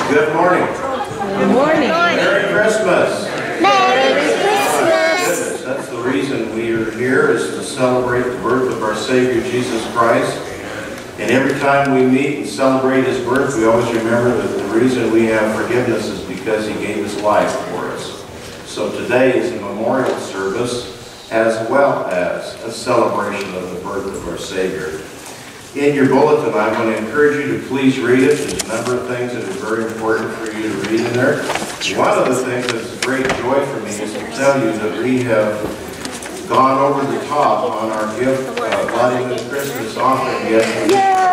Good morning. Good morning. Merry Christmas. Merry Christmas. Goodness, that's the reason we are here, is to celebrate the birth of our Savior Jesus Christ. And every time we meet and celebrate His birth, we always remember that the reason we have forgiveness is because He gave His life for us. So today is a memorial service as well as a celebration of the birth of our Savior. In your bulletin, I want to encourage you to please read it. There's a number of things that are very important for you to read in there. One of the things that's a great joy for me is to tell you that we have gone over the top on our gift lighting of Christmas offering yesterday.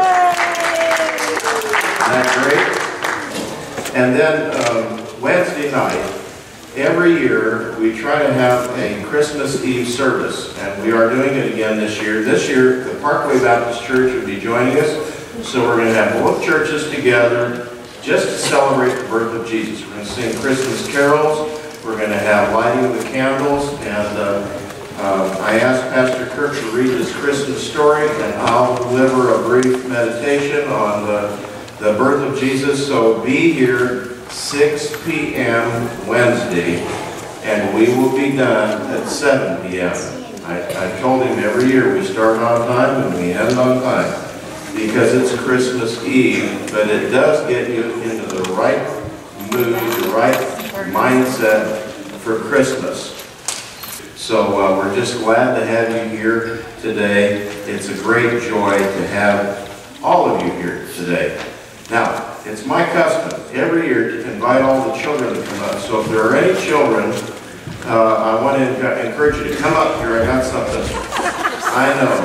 Isn't that great? And then Wednesday night, every year we try to have a Christmas Eve service, and we are doing it again this year. This year, the Parkway Baptist Church will be joining us, so we're going to have both churches together just to celebrate the birth of Jesus. We're going to sing Christmas carols, we're going to have lighting of the candles, and I asked Pastor Kirk to read his Christmas story, and I'll deliver a brief meditation on the birth of Jesus. So be here 6 p.m. Wednesday, and we will be done at 7 p.m. I told him every year we start on time and we end on time because it's Christmas Eve, but it does get you into the right mood, the right mindset for Christmas. So we're just glad to have you here today. It's a great joy to have all of you here today. Now, it's my custom every year to invite all the children to come up. So if there are any children, I want to encourage you to come up here. I got something. I know.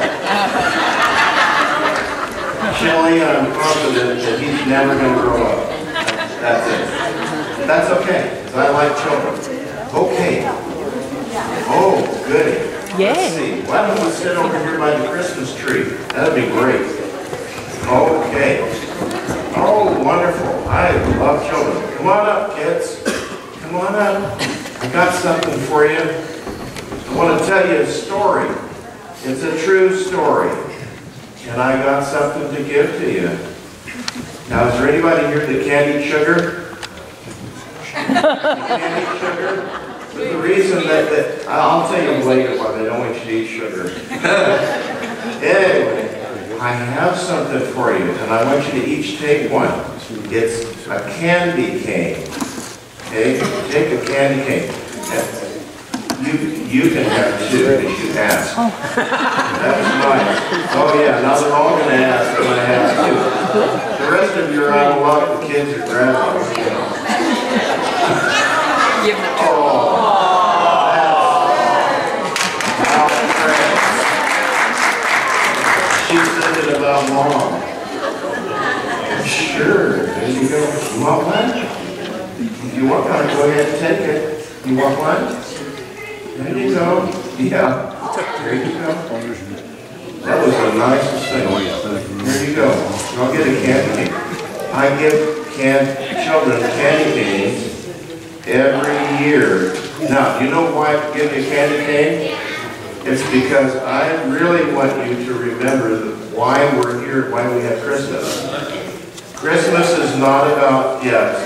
Shelly, I'm confident that he's never going to grow up. That's it. That's okay, because I like children. Okay. Oh, goody. Let's see. Why don't we sit over here by the Christmas tree? That'd be great. Okay. Oh, wonderful. I love children. Come on up, kids. Come on up. I got something for you. I want to tell you a story. It's a true story. And I got something to give to you. Now, is there anybody here that can't eat sugar? Can't eat sugar? The reason that I'll tell you later why they don't want you to eat sugar. Anyway, I have something for you, and I want you to each take one. It's a candy cane. Okay? Take a candy cane. You can have two if you ask. That's nice. Oh yeah, now they're all going to ask, and I have two. The rest of you are out of luck. The kids are grabbing. You know. She's thinking about Mom. Sure, there you go. You want one? If you want one, go ahead and take it. You want one? There you go. Yeah. There you go. That was the nicest thing. There you go. I'll get a candy cane. I give children candy canes every year. Now, do you know why I give you a candy cane? It's because I really want you to remember why we're here, why we have Christmas. Christmas is not about,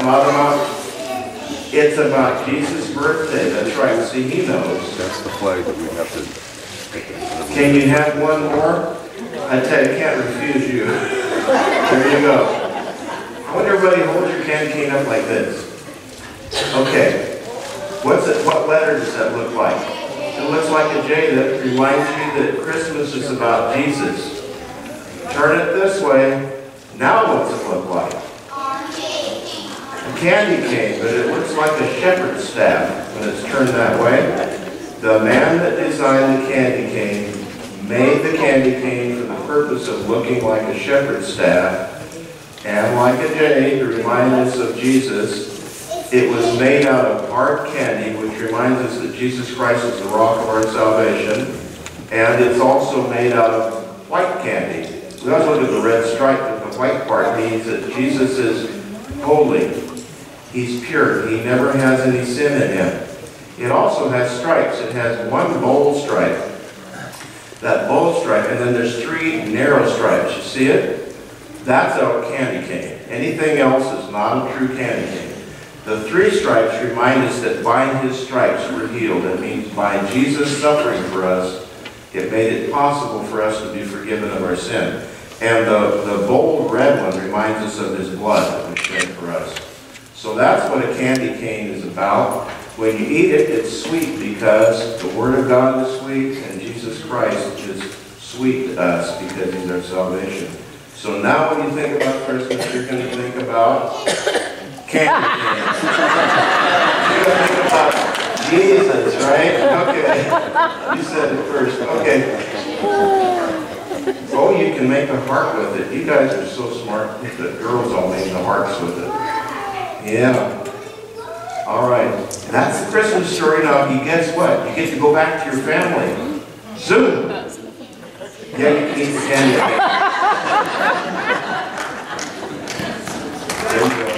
it's about Jesus' birthday. That's right. See, he knows. That's the flag that we have to... Can you have one more? I tell you, I can't refuse you. There you go. I want everybody to hold your candy cane up like this. Okay. What letter does that look like? It looks like a J. That reminds you that Christmas is about Jesus. Turn it this way. Now what's it look like? A candy cane, but it looks like a shepherd's staff when it's turned that way. The man that designed the candy cane made the candy cane for the purpose of looking like a shepherd's staff and like a J to remind us of Jesus. It was made out of hard candy, which reminds us that Jesus Christ is the rock of our salvation. And it's also made out of white candy. We also look at the red stripe, but the white part means that Jesus is holy. He's pure. He never has any sin in him. It also has stripes. It has one bold stripe. That bold stripe, and then there's 3 narrow stripes. You see it? That's our candy cane. Anything else is not a true candy cane. The 3 stripes remind us that by his stripes we're healed. That means by Jesus suffering for us, it made it possible for us to be forgiven of our sin. And the bold red one reminds us of his blood that was shed for us. So that's what a candy cane is about. When you eat it, it's sweet because the Word of God is sweet and Jesus Christ is sweet to us because he's our salvation. So now when you think about Christmas, you're going to think about candy canes. You're going to think about Jesus, right? Okay. You said it first. Okay. Oh, you can make a heart with it. You guys are so smart. The girls all made the hearts with it. Yeah. All right. That's the Christmas story. Now, you guess what? You get to go back to your family soon. Yeah, you can eat the candy. There you go.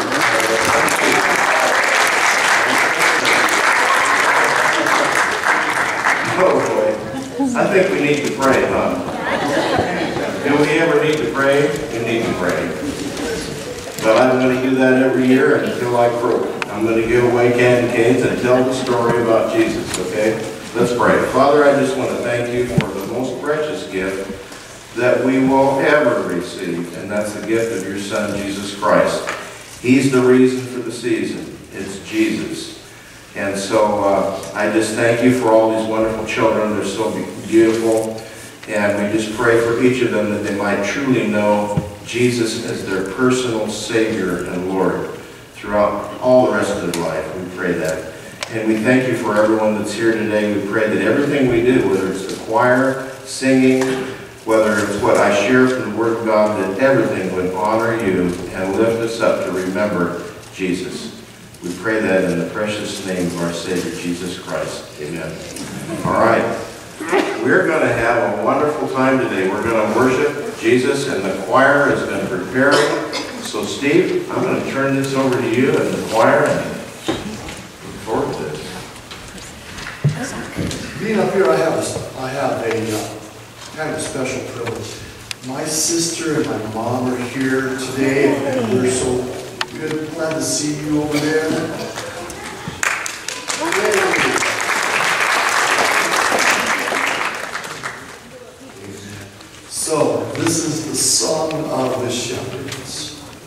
Oh boy. I think we need to pray, huh? Do we ever need to pray? We need to pray. But I'm going to do that every year until I croak. I'm going to give away candy canes and tell the story about Jesus, okay? Let's pray. Father, I just want to thank you for the most precious gift that we will ever receive, and that's the gift of your Son, Jesus Christ. He's the reason for the season. It's Jesus. And so I just thank you for all these wonderful children. They're so beautiful. And we just pray for each of them that they might truly know Jesus as their personal Savior and Lord throughout all the rest of their life. We pray that. And we thank you for everyone that's here today. We pray that everything we do, whether it's the choir, singing, whether it's what I share from the Word of God, that everything would honor you and lift us up to remember Jesus. We pray that in the precious name of our Savior, Jesus Christ. Amen. All right. We're going to have a wonderful time today. We're going to worship Jesus, and the choir has been preparing. So, Steve, I'm going to turn this over to you and the choir, and look forward to this. Being up here, I have a kind of special privilege. My sister and my mom are here today, and we're so good. Glad to see you over there. Yay. So, this is the Song of the Shepherds.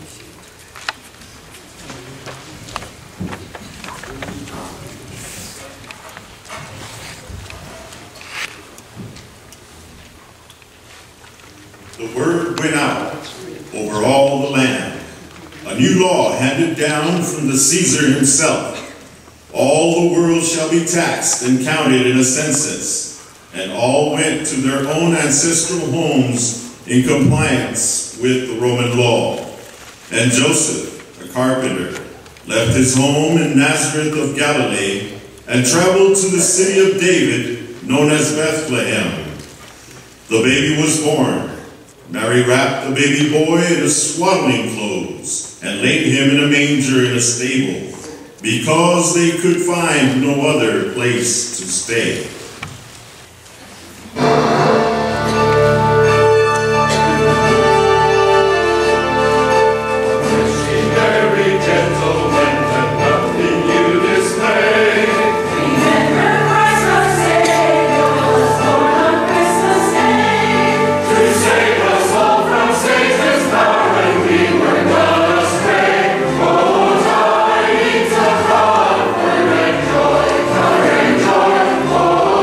The word went out over all the land, a new law handed down from the Caesar himself. All the world shall be taxed and counted in a census, and all went to their own ancestral homes in compliance with the Roman law. And Joseph, a carpenter, left his home in Nazareth of Galilee and traveled to the city of David, known as Bethlehem. The baby was born. Mary wrapped the baby boy in swaddling clothes and laid him in a manger in a stable, because they could find no other place to stay. Oh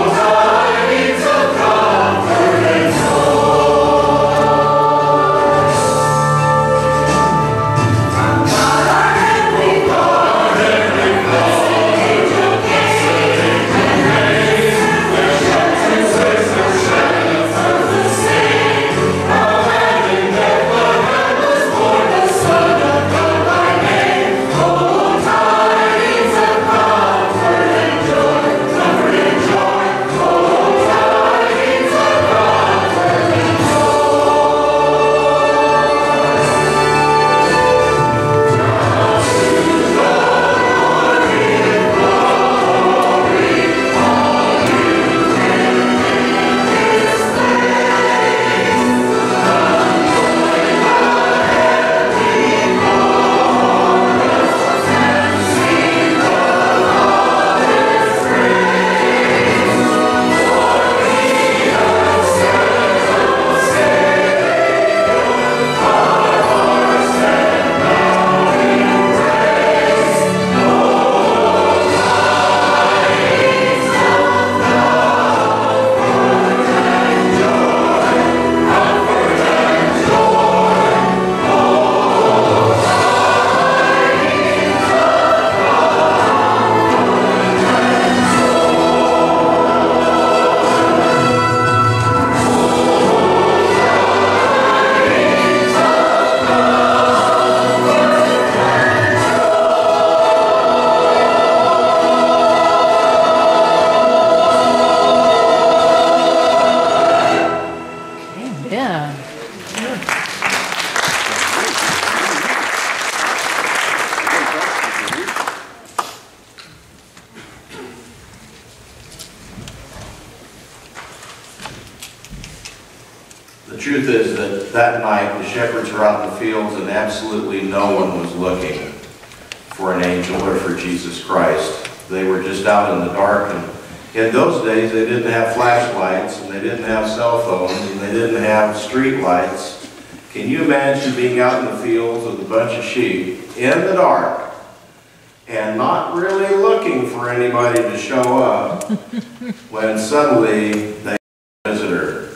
truth is that that night the shepherds were out in the fields and absolutely no one was looking for an angel or for Jesus Christ. They were just out in the dark, and in those days they didn't have flashlights, and they didn't have cell phones, and they didn't have street lights. Can you imagine being out in the fields with a bunch of sheep in the dark and not really looking for anybody to show up when suddenly they had a visitor?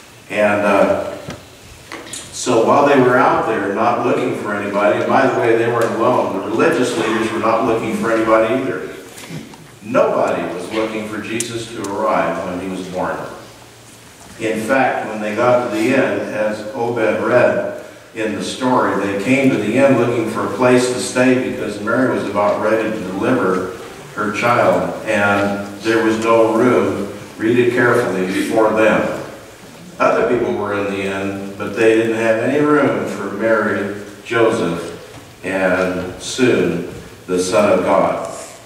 And so while they were out there not looking for anybody, and by the way, they weren't alone, the religious leaders were not looking for anybody either. Nobody was looking for Jesus to arrive when he was born. In fact, when they got to the end, as Obed read in the story, they came to the end looking for a place to stay because Mary was about ready to deliver her child, and there was no room, read it carefully, before them. Other people were in the inn, but they didn't have any room for Mary, Joseph, and soon the Son of God.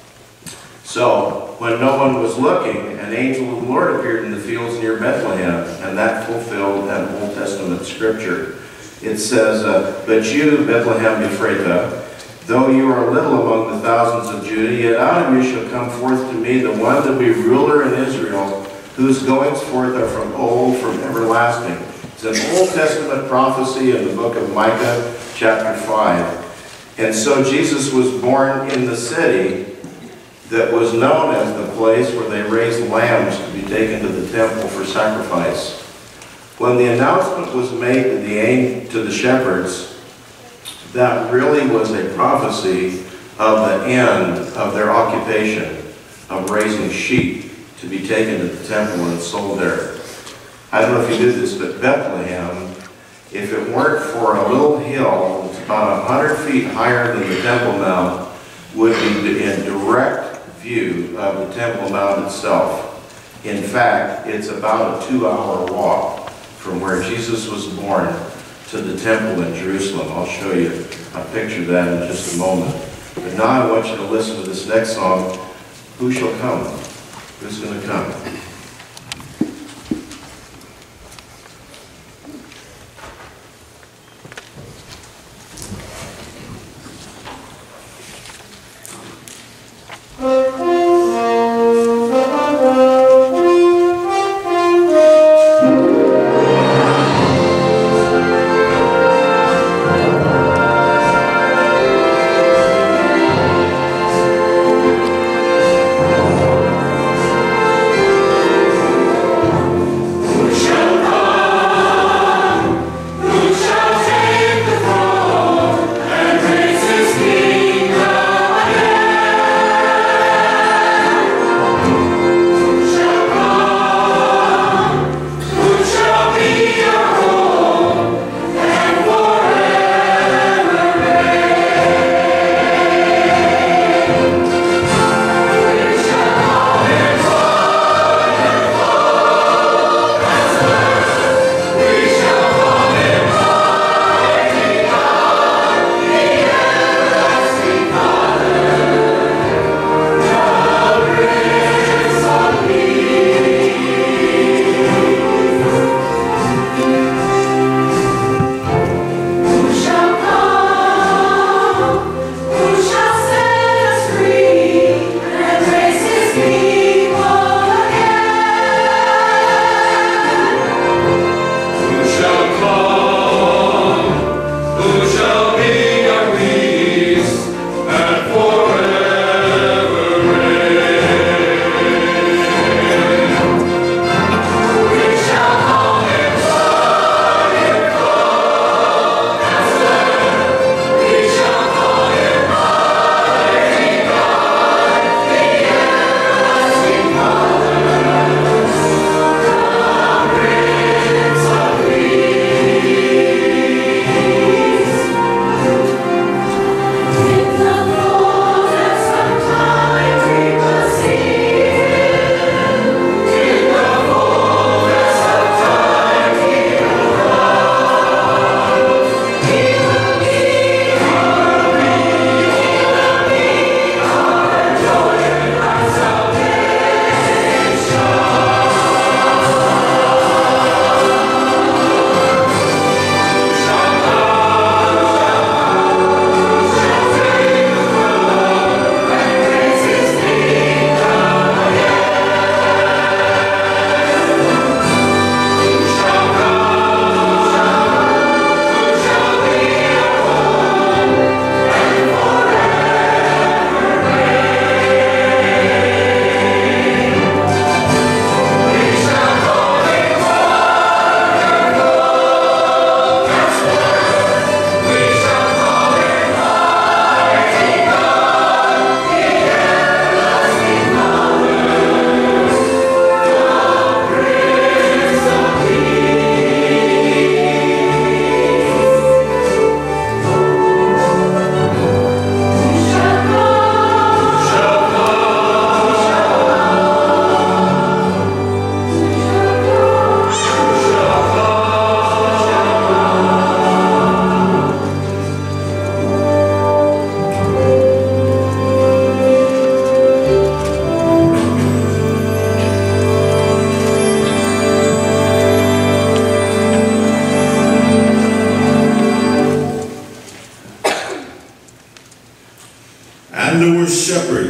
So, when no one was looking, an angel of the Lord appeared in the fields near Bethlehem, and that fulfilled an Old Testament scripture. It says, "But you, Bethlehem Ephrathah, though you are little among the thousands of Judah, yet out of you shall come forth to me the one to be ruler in Israel, whose goings forth are from old, from everlasting." It's an Old Testament prophecy in the book of Micah, chapter 5. And so Jesus was born in the city that was known as the place where they raised lambs to be taken to the temple for sacrifice. When the announcement was made to the shepherds, that really was a prophecy of the end of their occupation of raising sheep to be taken to the temple and sold there. I don't know if you knew this, but Bethlehem, if it weren't for a little hill that's about 100 feet higher than the Temple Mount, would be in direct view of the Temple Mount itself. In fact, it's about a 2-hour walk from where Jesus was born to the temple in Jerusalem. I'll show you a picture of that in just a moment. But now I want you to listen to this next song, "Who Shall Come?" Who's going to come?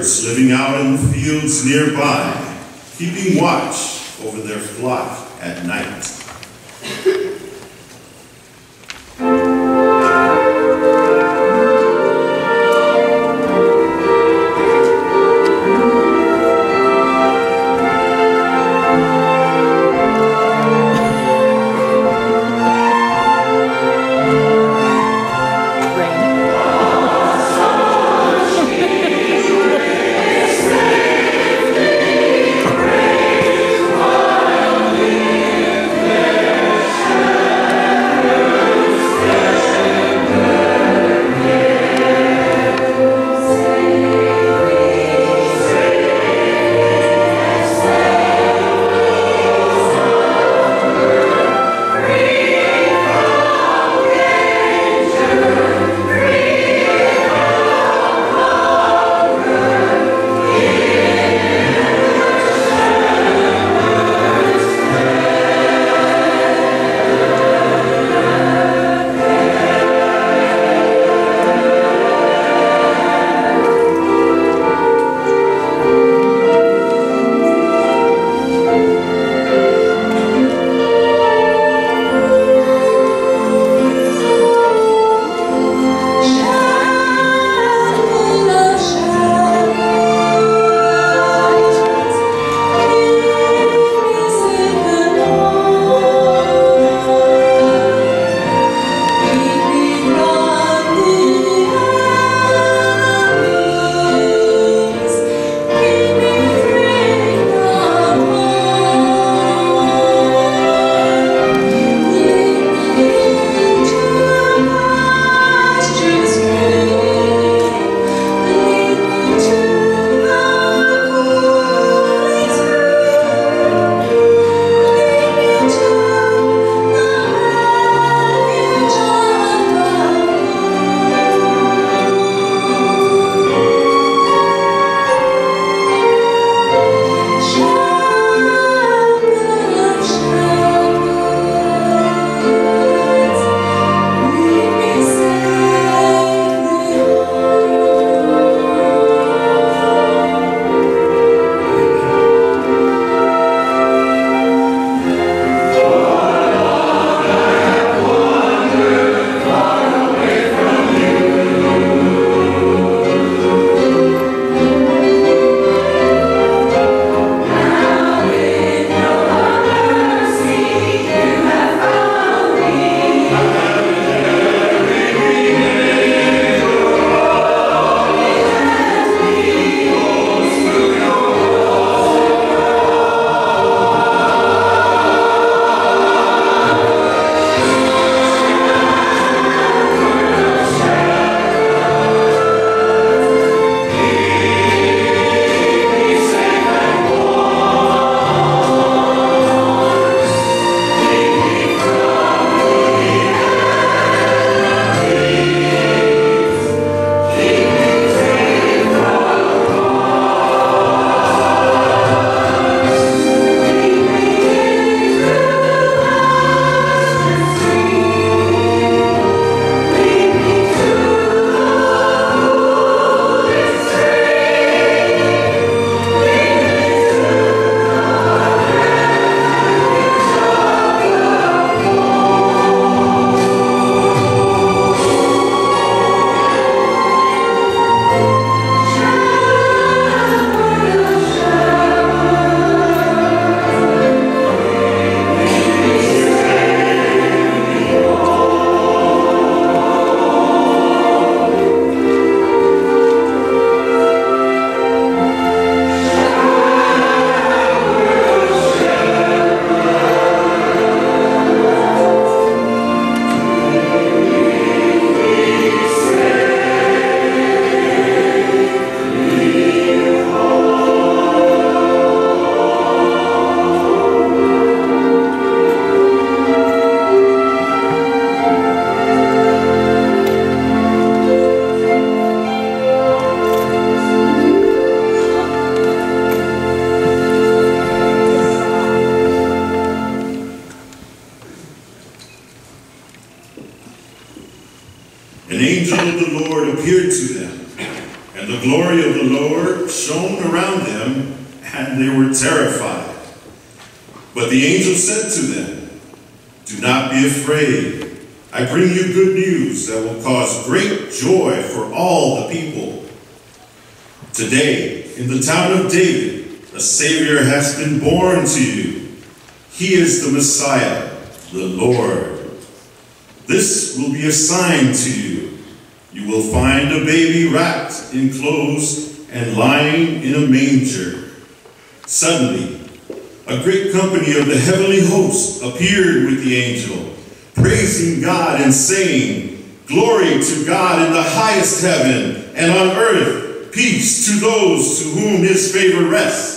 shepherds living out in the fields nearby, keeping watch over their flock at night. An angel of the Lord appeared to them, and the glory of the Lord shone around them, and they were terrified. But the angel said to them, "Do not be afraid. I bring you good news that will cause great joy for all the people. Today, in the town of David, a Savior has been born to you. He is the Messiah, the Lord. This will be a sign to you. You will find a baby wrapped in clothes and lying in a manger." Suddenly, a great company of the heavenly host appeared with the angel, praising God and saying, "Glory to God in the highest heaven, and on earth peace to those to whom his favor rests."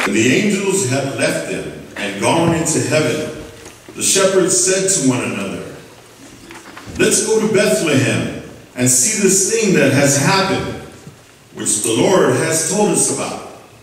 When the angels had left them and gone into heaven, the shepherds said to one another, "Let's go to Bethlehem and see this thing that has happened, which the Lord has told us about."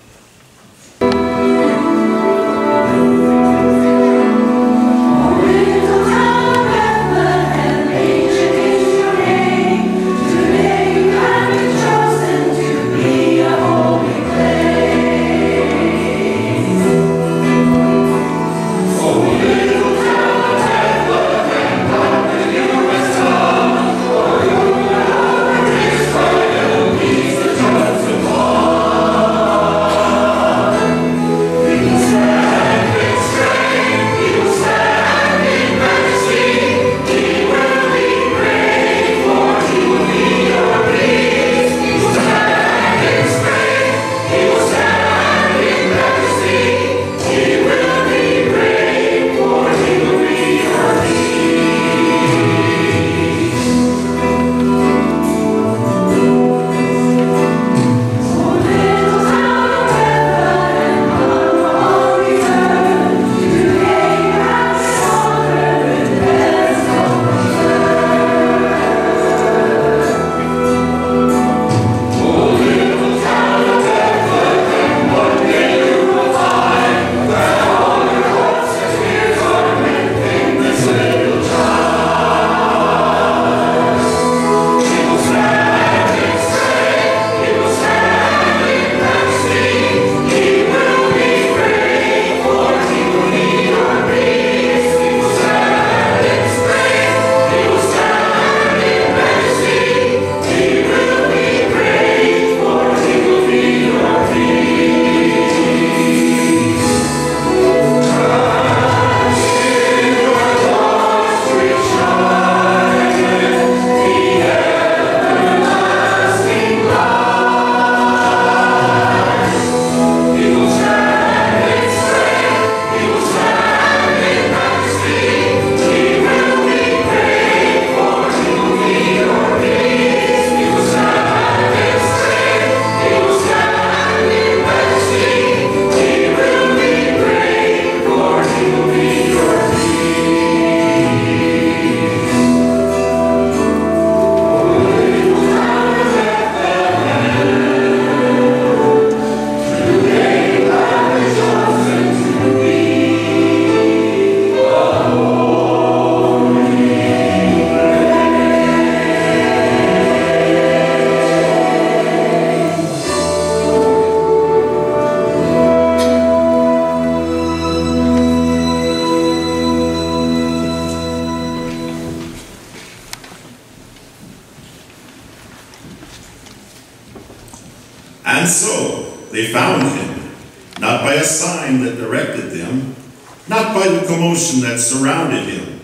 And so they found him, not by a sign that directed them, not by the commotion that surrounded him,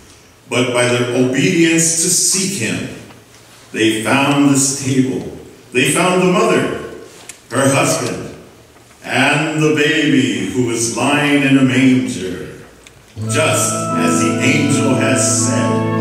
but by their obedience to seek him. They found the stable. They found the mother, her husband, and the baby who was lying in a manger, just as the angel has said.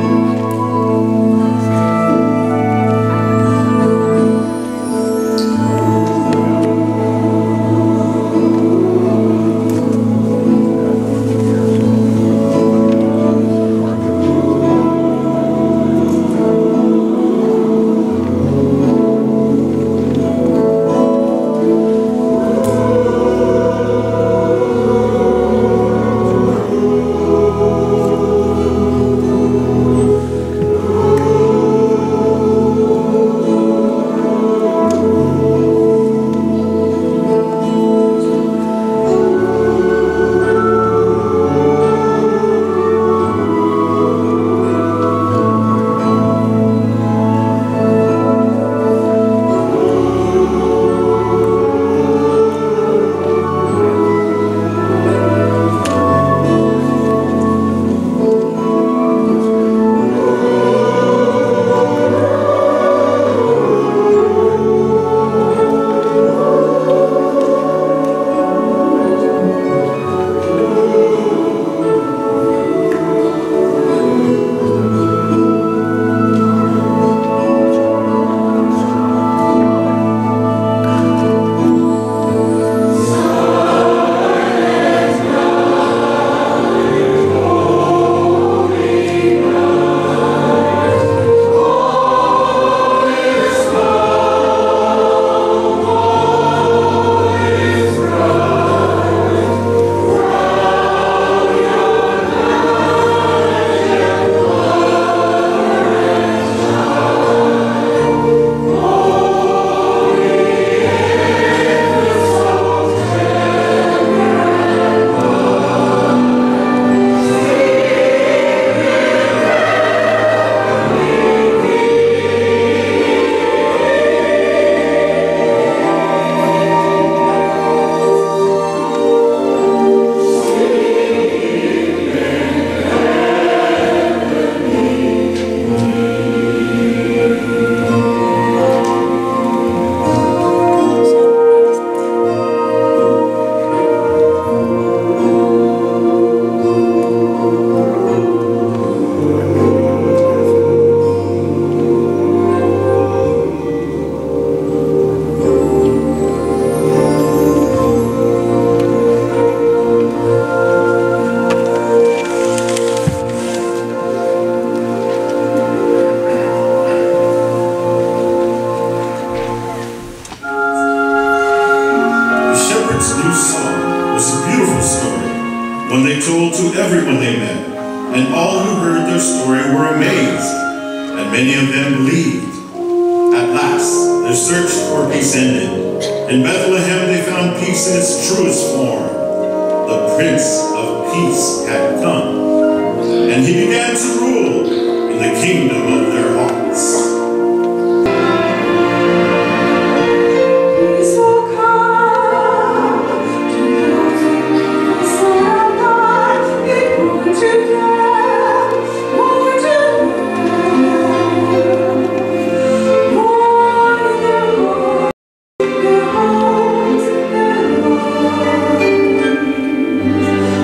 when they told to everyone they met, and all who heard their story were amazed, and many of them believed. At last, their search for peace ended. In Bethlehem they found peace in its truest form. The Prince of Peace had come, and he began to rule in the kingdom of their hearts.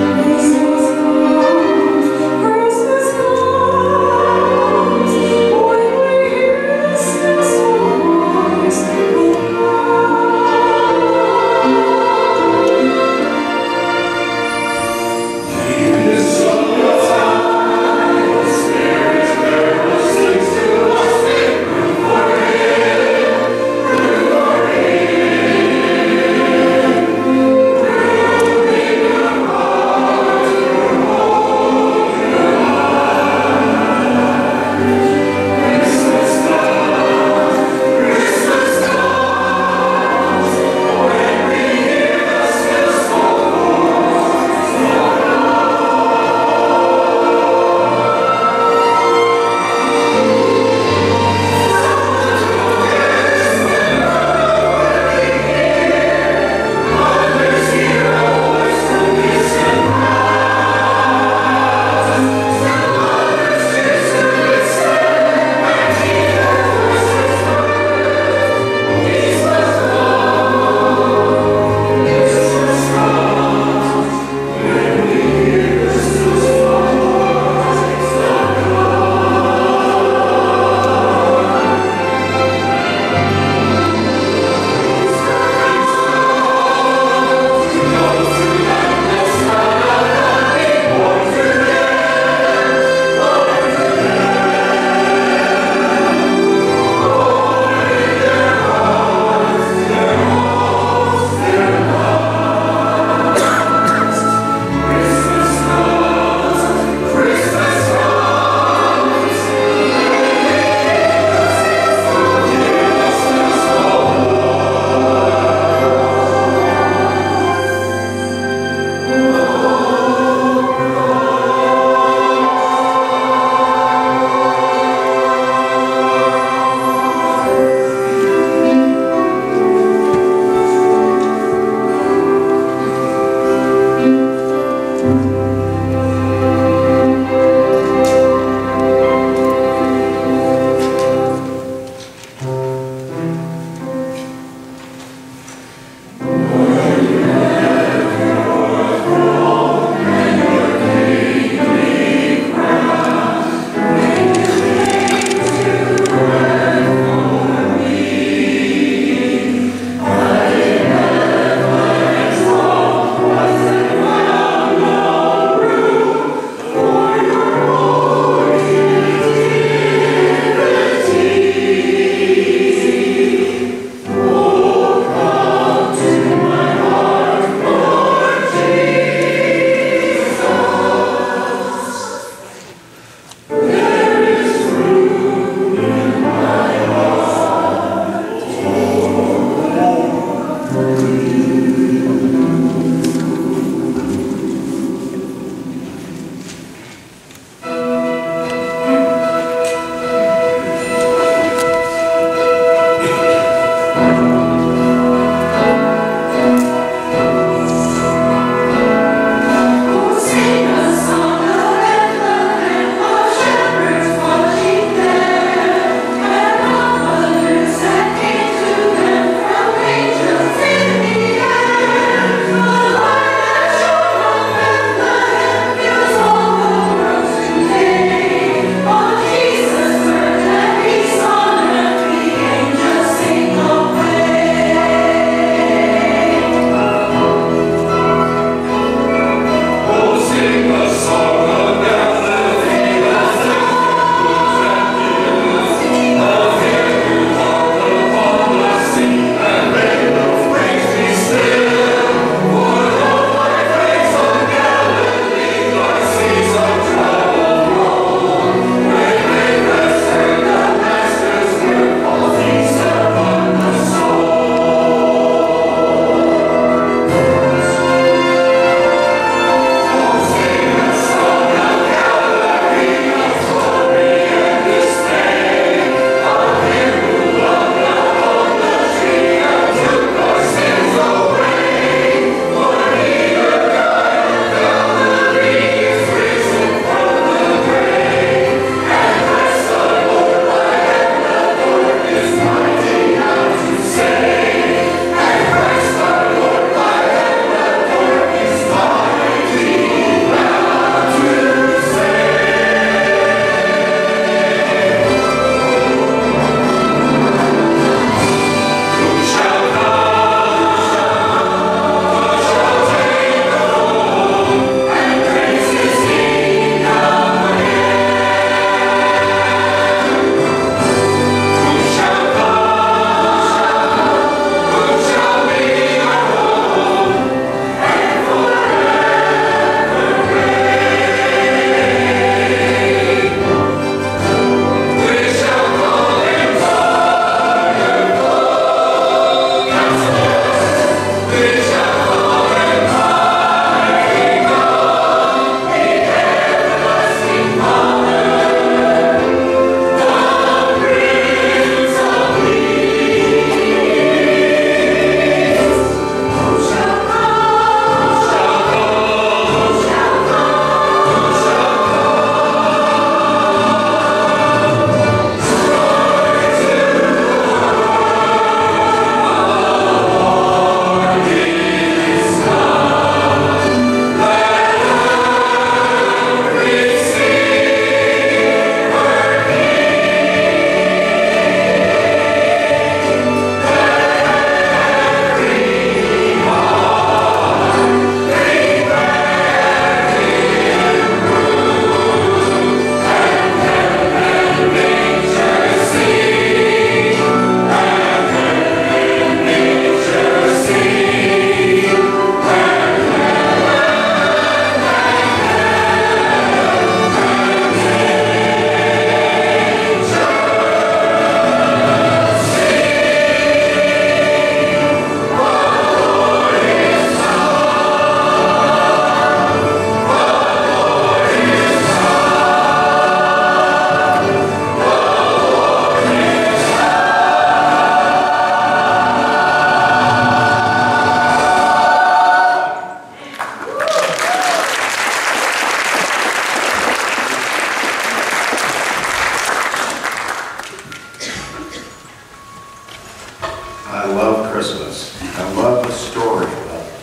Christmas comes.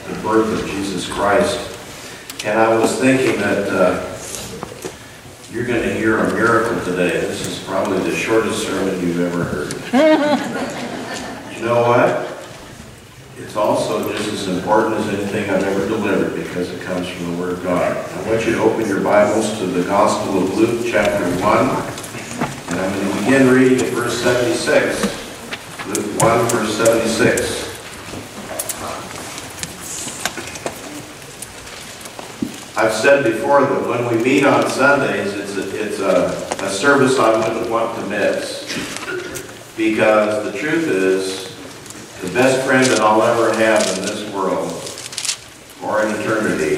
the birth of Jesus Christ. And I was thinking that you're going to hear a miracle today. This is probably the shortest sermon you've ever heard. You know what? It's also just as important as anything I've ever delivered because it comes from the Word of God. I want you to open your Bibles to the Gospel of Luke, chapter 1. And I'm going to begin reading at verse 76. Luke 1, verse 76. I've said before that when we meet on Sundays, it's a service I wouldn't want to miss. Because the truth is, the best friend that I'll ever have in this world, or in eternity,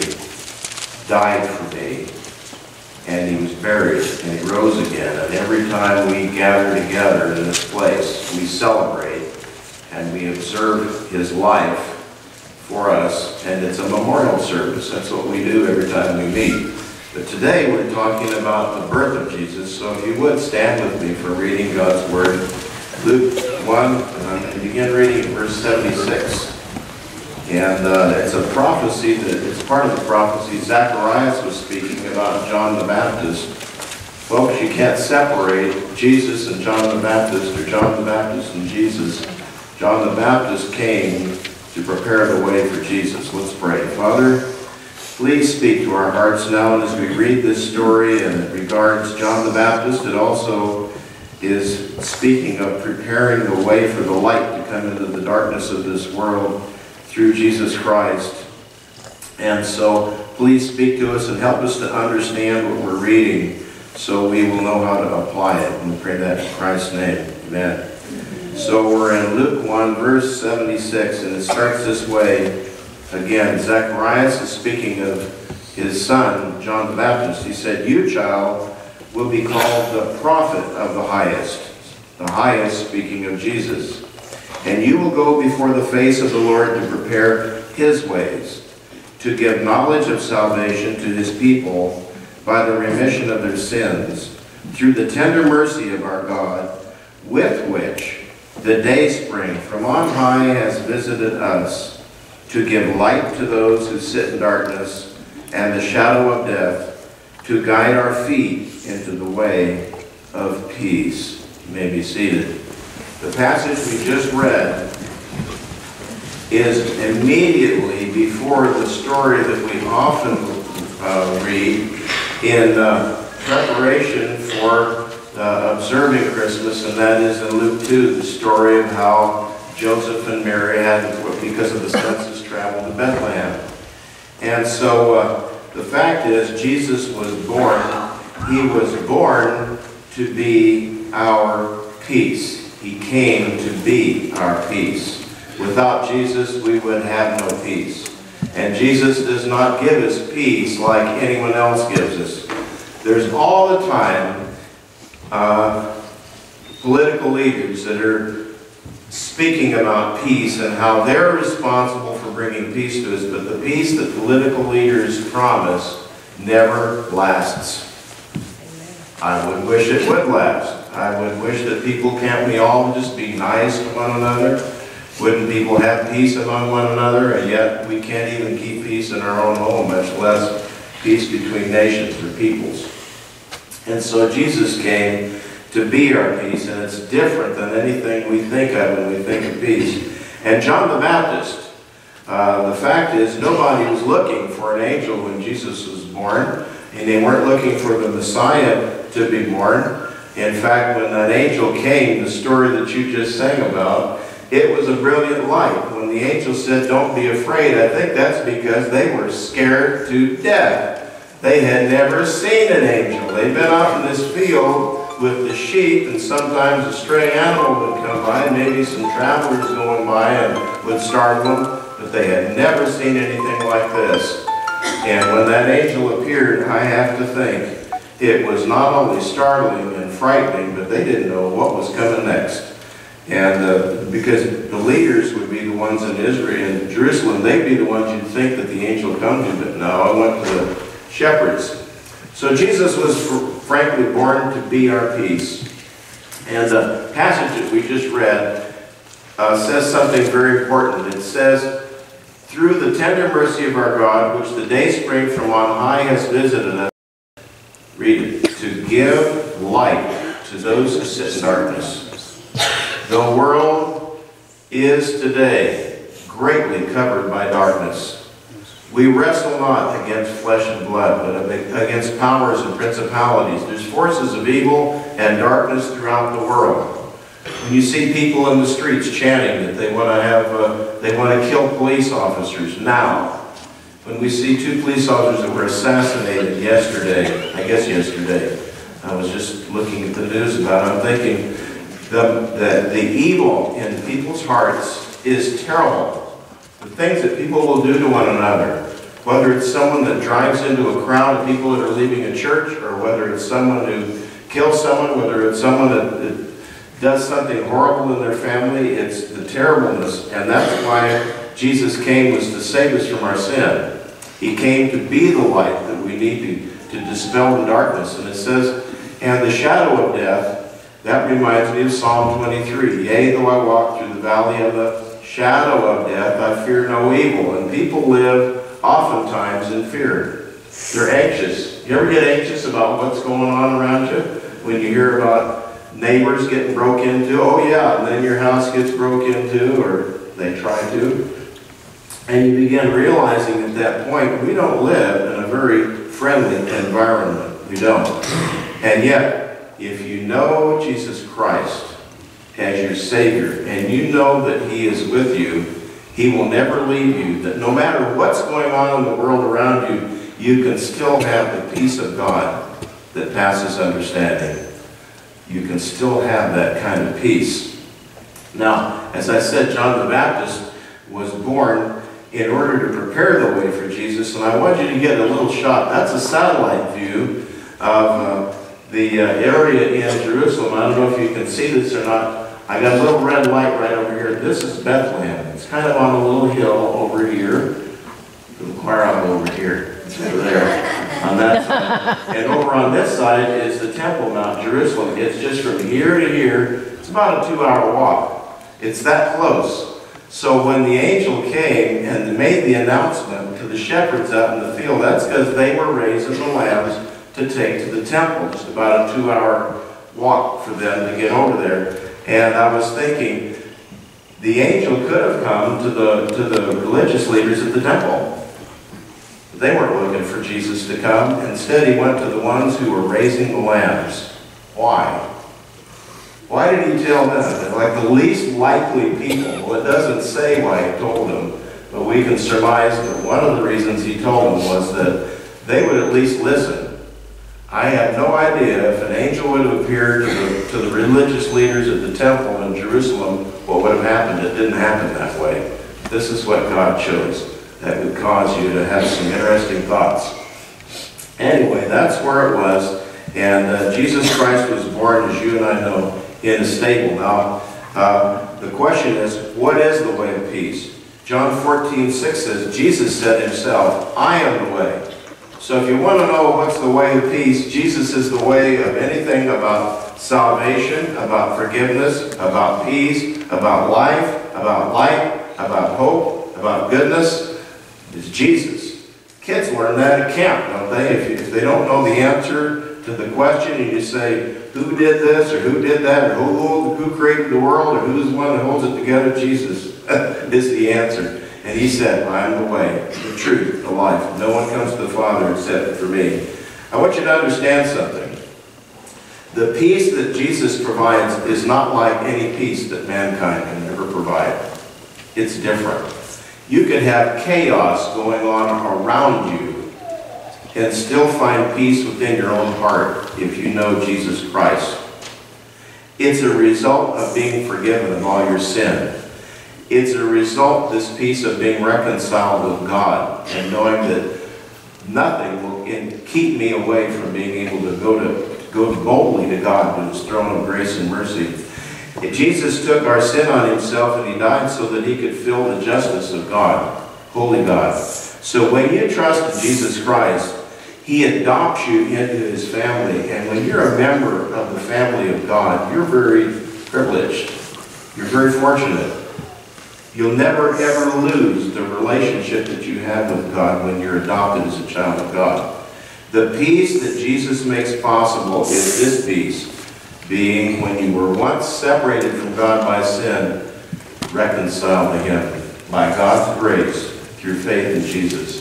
died for me. And he was buried, and he rose again. And every time we gather together in this place, we celebrate, and we observe his life for us, and it's a memorial service. That's what we do every time we meet. But today we're talking about the birth of Jesus, so if you would stand with me for reading God's Word. Luke 1, and I'm going to begin reading at verse 76. And it's a prophecy it's part of the prophecy Zacharias was speaking about John the Baptist. Folks, you can't separate Jesus and John the Baptist, or John the Baptist and Jesus. John the Baptist came to prepare the way for Jesus. Let's pray. Father, please speak to our hearts now, and as we read this story and it regards John the Baptist, it also is speaking of preparing the way for the light to come into the darkness of this world through Jesus Christ. And so please speak to us and help us to understand what we're reading so we will know how to apply it. And we pray that in Christ's name. Amen. So we're in Luke 1, verse 76, and it starts this way. Again, Zacharias is speaking of his son, John the Baptist. He said, "You, child, will be called the prophet of the highest speaking of Jesus. And you will go before the face of the Lord to prepare his ways, to give knowledge of salvation to his people by the remission of their sins, through the tender mercy of our God, with which the dayspring from on high has visited us, to give light to those who sit in darkness and the shadow of death, to guide our feet into the way of peace." You may be seated. The passage we just read is immediately before the story that we often read in preparation for observing Christmas, and that is in Luke 2, the story of how Joseph and Mary had, because of the census, traveled to Bethlehem. And so the fact is, Jesus was born. He was born to be our peace. He came to be our peace. Without Jesus, we would have no peace. And Jesus does not give us peace like anyone else gives us. There's all the time political leaders that are speaking about peace and how they're responsible for bringing peace to us, but the peace that political leaders promise never lasts. I would wish it would last. I would wish that can't we all just be nice to one another? Wouldn't people have peace among one another? And yet we can't even keep peace in our own home, much less peace between nations or peoples. And so Jesus came to be our peace, and it's different than anything we think of when we think of peace. And John the Baptist, the fact is, nobody was looking for an angel when Jesus was born, and they weren't looking for the Messiah to be born. In fact, when that angel came, the story that you just sang about, it was a brilliant light. When the angel said, "Don't be afraid," I think that's because they were scared to death. They had never seen an angel. They'd been out in this field with the sheep, and sometimes a stray animal would come by, and maybe some travelers going by and would startle them, but they had never seen anything like this. And when that angel appeared, I have to think, it was not only startling and frightening, but they didn't know what was coming next. And because the leaders would be the ones in Israel and Jerusalem, they'd be the ones you'd think that the angel would come to, but no, I went to the shepherds. So Jesus was frankly born to be our peace. And the passage that we just read says something very important. It says, Through the tender mercy of our God, which the dayspring from on high has visited us, read it, to give light to those who sit in darkness. The world is today greatly covered by darkness. We wrestle not against flesh and blood, but against powers and principalities. There's forces of evil and darkness throughout the world. When you see people in the streets chanting that they want to kill police officers now. When we see 2 police officers that were assassinated yesterday, I was just looking at the news about it. I'm thinking that the evil in people's hearts is terrible. The things that people will do to one another, whether it's someone that drives into a crowd of people that are leaving a church, or whether it's someone who kills someone, whether it's someone that does something horrible in their family, it's the terribleness. And that's why Jesus came, was to save us from our sin. He came to be the light that we need to dispel the darkness. And it says, and the shadow of death, that reminds me of Psalm 23. Yea, though I walk through the valley of the shadow of death, I fear no evil. And people live oftentimes in fear. They're anxious. You ever get anxious about what's going on around you? When you hear about neighbors getting broke into, oh yeah, and then your house gets broke into, or they try to. And you begin realizing at that point, we don't live in a very friendly environment. We don't. And yet, if you know Jesus Christ as your Savior, and you know that He is with you, He will never leave you, that no matter what's going on in the world around you, you can still have the peace of God that passes understanding. You can still have that kind of peace. Now, as I said, John the Baptist was born in order to prepare the way for Jesus, and I want you to get a little shot. That's a satellite view of the area in Jerusalem. I don't know if you can see this or not. I got a little red light right over here. This is Bethlehem. It's kind of on a little hill over here. The choir out over here. It's over there on that side. And over on this side is the Temple Mount, Jerusalem. It's just from here to here. It's about a 2-hour walk. It's that close. So when the angel came and made the announcement to the shepherds out in the field, that's because they were raising the lambs to take to the temple. Just about a 2-hour walk for them to get over there. And I was thinking, the angel could have come to the religious leaders at the temple. But they weren't looking for Jesus to come. Instead, he went to the ones who were raising the lambs. Why? Why did he tell them? They're like the least likely people. Well, it doesn't say why he told them, but we can surmise that one of the reasons he told them was that they would at least listen. I have no idea if an angel would have appeared to the religious leaders at the temple in Jerusalem, what would have happened. It didn't happen that way. This is what God chose. That would cause you to have some interesting thoughts. Anyway, that's where it was. And Jesus Christ was born, as you and I know, in a stable. Now, the question is, what is the way of peace? John 14:6 says, Jesus said himself, I am the way. So if you want to know what's the way of peace, Jesus is the way of anything about salvation, about forgiveness, about peace, about life, about light, about hope, about goodness. It's Jesus. Kids learn that at camp, don't they? If they don't know the answer to the question, and you say, who did this, or who did that, or who created the world, or who's the one that holds it together? Jesus is the answer. And he said, I am the way, the truth, the life. No one comes to the Father except for me. I want you to understand something. The peace that Jesus provides is not like any peace that mankind can ever provide. It's different. You can have chaos going on around you and still find peace within your own heart if you know Jesus Christ. It's a result of being forgiven of all your sin. It's a result, this peace, of being reconciled with God and knowing that nothing will keep me away from being able to go boldly to God to his throne of grace and mercy. Jesus took our sin on himself and he died so that he could fill the justice of God, holy God. So when you trust in Jesus Christ, he adopts you into his family. And when you're a member of the family of God, you're very privileged. You're very fortunate. You'll never ever lose the relationship that you have with God when you're adopted as a child of God. The peace that Jesus makes possible is this peace, being when you were once separated from God by sin, reconciled to Him by God's grace through faith in Jesus.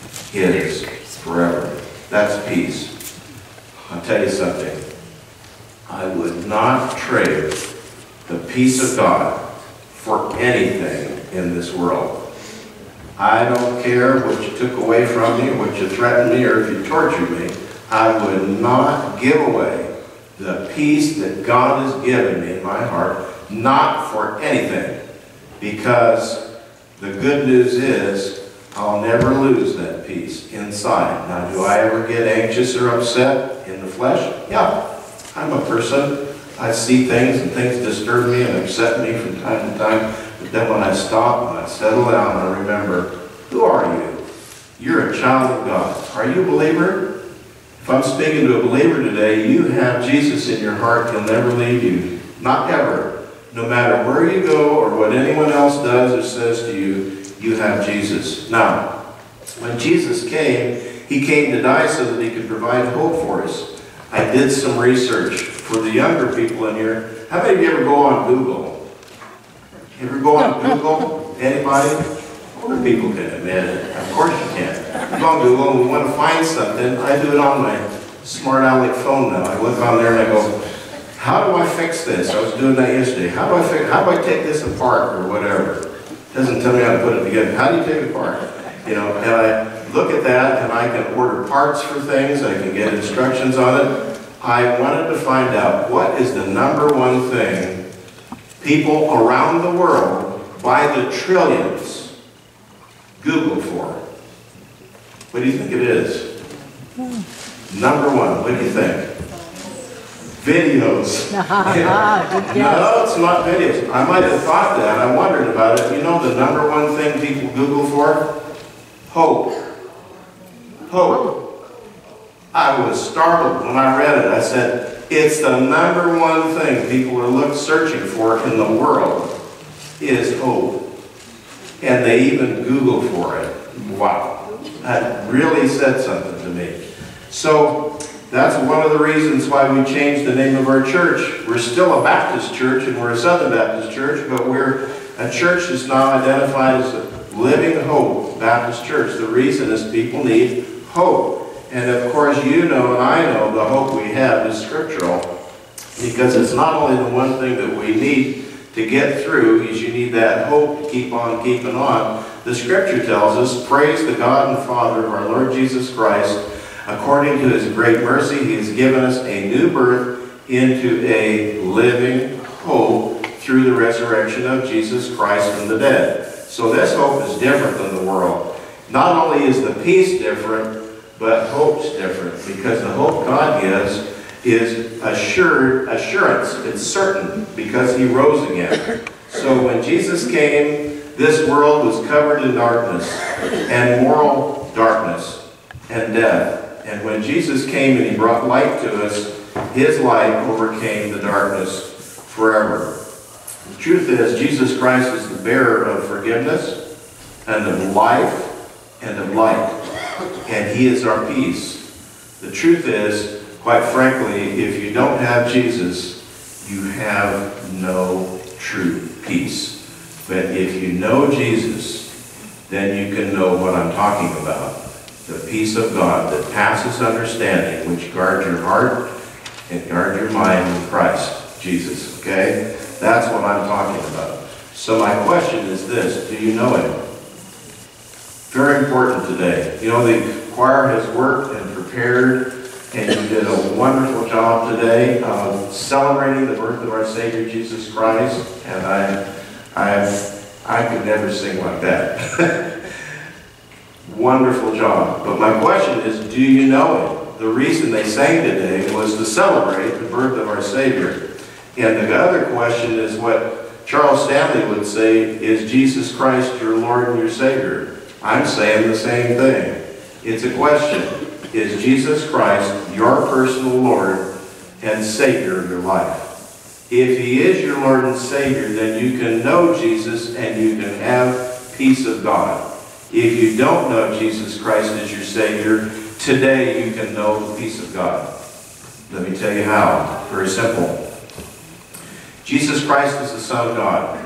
His forever. That's peace. I'll tell you something. I would not trade the peace of God for anything in this world. I don't care what you took away from me, what you threatened me, or if you tortured me. I would not give away the peace that God has given me in my heart, not for anything. Because the good news is, I'll never lose that peace inside. Now, do I ever get anxious or upset in the flesh? Yeah, I'm a person. I see things and things disturb me and upset me from time to time. But then when I stop and I settle down, I remember, who are you? You're a child of God. Are you a believer? If I'm speaking to a believer today, you have Jesus in your heart. He'll never leave you. Not ever. No matter where you go or what anyone else does or says to you, you have Jesus. Now, when Jesus came, He came to die so that He could provide hope for us. I did some research for the younger people in here. How many of you ever go on Google? Ever go on Google? Anybody? Older people can admit it. Of course you can. You go on Google and we want to find something. I do it on my smart aleck phone now. I look on there and I go, how do I fix this? I was doing that yesterday. How do I take this apart or whatever? It doesn't tell me how to put it together. How do you take it apart? You know, and I look at that and I can order parts for things. I can get instructions on it. I wanted to find out what is the number one thing people around the world by the trillions Google for. What do you think it is? Number one, what do you think? Videos. No, it's not videos. I might have thought that. I wondered about it. You know the number one thing people Google for? Hope. Hope. I was startled when I read it. I said, it's the number one thing people are searching for in the world is hope. And they even Google for it. Wow. That really said something to me. So that's one of the reasons why we changed the name of our church. We're still a Baptist church and we're a Southern Baptist church, but we're a church that's now identified as a Living Hope Baptist Church. The reason is people need hope. And of course you know and I know the hope we have is scriptural, because it's not only the one thing that we need to get through, is you need that hope to keep on keeping on. The scripture tells us, praise the God and Father of our Lord Jesus Christ. According to His great mercy, He has given us a new birth into a living hope through the resurrection of Jesus Christ from the dead. So this hope is different than the world. Not only is the peace different, but hope's different, because the hope God gives is assurance. It's certain, because He rose again. So when Jesus came, this world was covered in darkness and moral darkness and death. And when Jesus came and He brought light to us, His light overcame the darkness forever. The truth is, Jesus Christ is the bearer of forgiveness and of life and of light. And He is our peace. The truth is, quite frankly, if you don't have Jesus, you have no true peace. But if you know Jesus, then you can know what I'm talking about. The peace of God that passes understanding, which guards your heart and guards your mind in Christ Jesus, okay? That's what I'm talking about. So my question is this: do you know Him? Very important today. You know, the choir has worked and prepared, and you did a wonderful job today celebrating the birth of our Savior Jesus Christ, and I could never sing like that. Wonderful job. But my question is, do you know Him? The reason they sang today was to celebrate the birth of our Savior. And the other question is what Charles Stanley would say, is Jesus Christ your Lord and your Savior? I'm saying the same thing. It's a question. Is Jesus Christ your personal Lord and Savior of your life? If he is your Lord and Savior, then you can know Jesus and you can have peace of God. If you don't know Jesus Christ as your Savior, today you can know the peace of God. Let me tell you how. Very simple. Jesus Christ is the Son of God.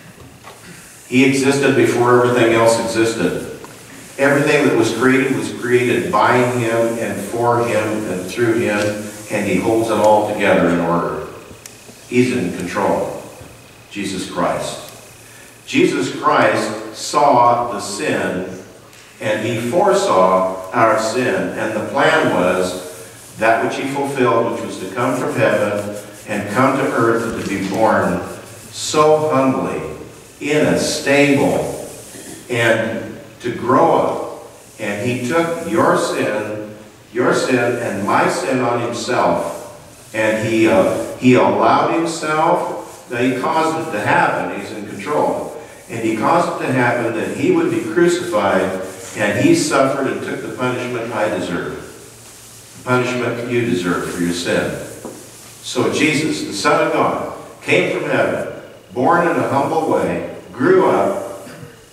He existed before everything else existed. Everything that was created by him and for him and through him, and he holds it all together in order. He's in control. Jesus Christ. Jesus Christ saw the sin, and he foresaw our sin. And the plan was that which he fulfilled, which was to come from heaven and come to earth and to be born so humbly in a stable and to grow up. And he took your sin and my sin on himself. And he allowed himself, now he caused it to happen, he's in control. And he caused it to happen that he would be crucified, and he suffered and took the punishment I deserve. The punishment you deserve for your sin. So Jesus, the Son of God, came from heaven, born in a humble way, grew up,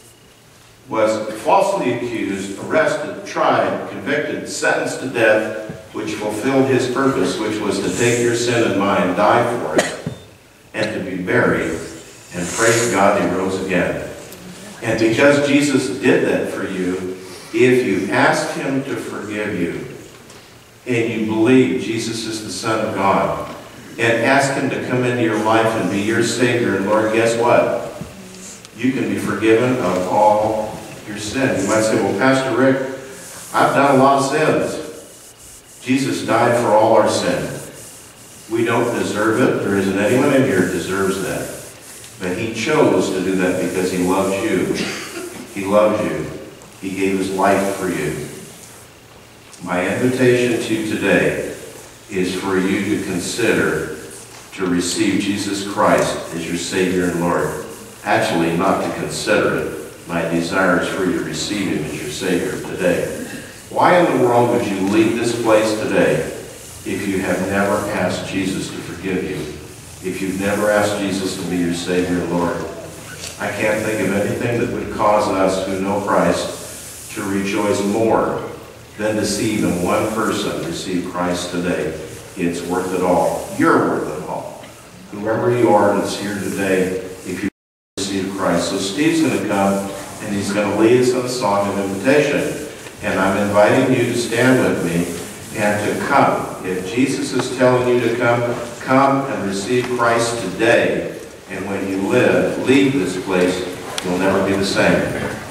was falsely accused, arrested, tried, convicted, sentenced to death, which fulfilled his purpose, which was to take your sin and mine, die for it, and to be buried, and praise God he rose again. And because Jesus did that for you, if you ask him to forgive you, and you believe Jesus is the Son of God, and ask him to come into your life and be your Savior and Lord, guess what? You can be forgiven of all your sin. You might say, well, Pastor Rick, I've done a lot of sins. Jesus died for all our sin. We don't deserve it. There isn't anyone in here who deserves that. But he chose to do that because he loves you. He loves you. He gave his life for you. My invitation to you today is for you to consider to receive Jesus Christ as your Savior and Lord. Actually, not to consider it. My desire is for you to receive him as your Savior today. Why in the world would you leave this place today if you have never asked Jesus to forgive you? If you've never asked Jesus to be your Savior and Lord? I can't think of anything that would cause us who know Christ to rejoice more than to see even one person receive Christ today. It's worth it all. You're worth it all. Whoever you are that's here today, if you receive Christ. So Steve's going to come and he's going to lead us in a song of invitation. And I'm inviting you to stand with me and to come. If Jesus is telling you to come, come and receive Christ today. And when you leave this place, you'll never be the same.